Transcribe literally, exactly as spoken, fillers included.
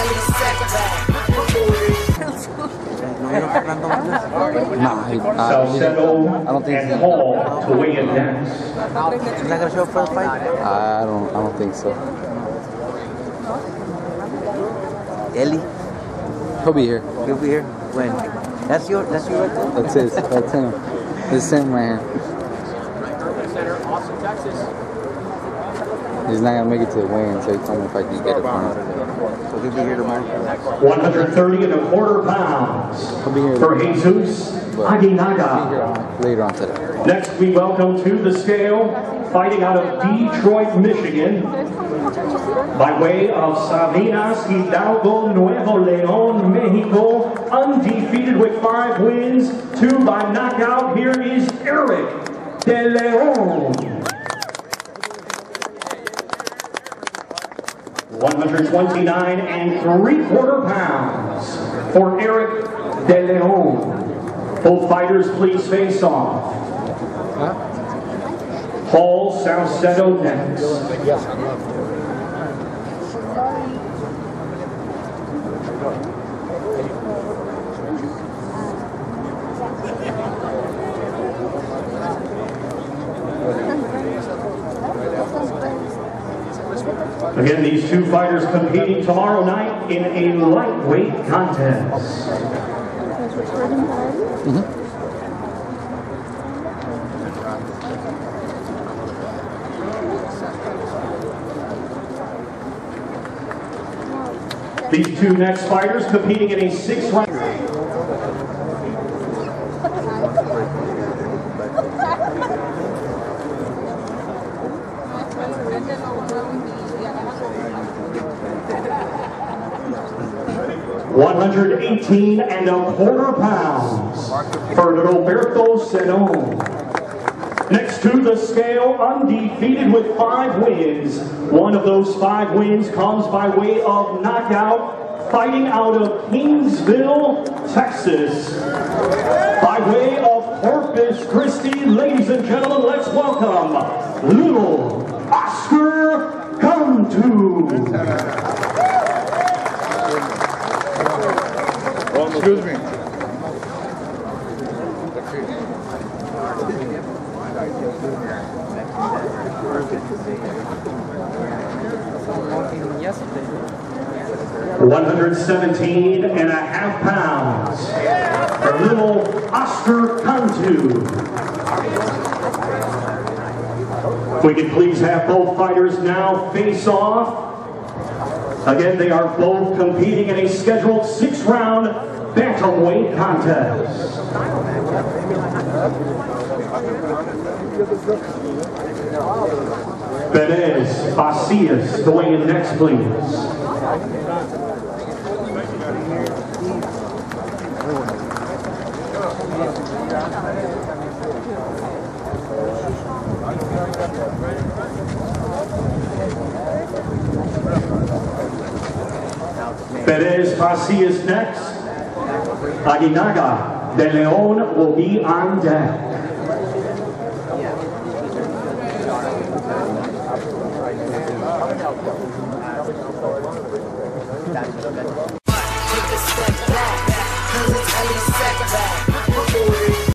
Nah, he, uh, Salcedo I don't think and so. Hall to weigh in next. He's not gonna show up for the fight? I don't. I don't think so. Ellie? He'll be here. He'll be here? When? That's your, that's you right there? That's his. That's him. This is him right here. He's not gonna make it to the weigh-in, so he told me if I can get it for him. So he'll be here tomorrow. one thirty and a quarter pounds He'll be here for Jesus Aginaga. Later on today. Next, we welcome to the scale, fighting out of Detroit, Michigan, by way of Sabinas Hidalgo, Nuevo León, Mexico, undefeated with five wins, two by knockout. Here is Erick de León. one twenty-nine and three quarter pounds for Erick de León. Both fighters please face off. Hall Salcedo next. Again, these two fighters competing tomorrow night in a lightweight contest. Mm-hmm. These two next fighters competing in a six-round. one eighteen and a quarter pounds for Roberto Senon. Next to the scale, undefeated with five wins. One of those five wins comes by way of knockout, fighting out of Kingsville, Texas. By way of Corpus Christi, ladies and gentlemen, let's welcome little Oscar Cantu. Excuse me. one seventeen and a half pounds for little Oscar Cantu. If we can please have both fighters now face off. Again, they are both competing in a scheduled six-round bantamweight contest. Perez Facias to weigh in next, please. Perez Facias next. Aginaga de León will be on deck.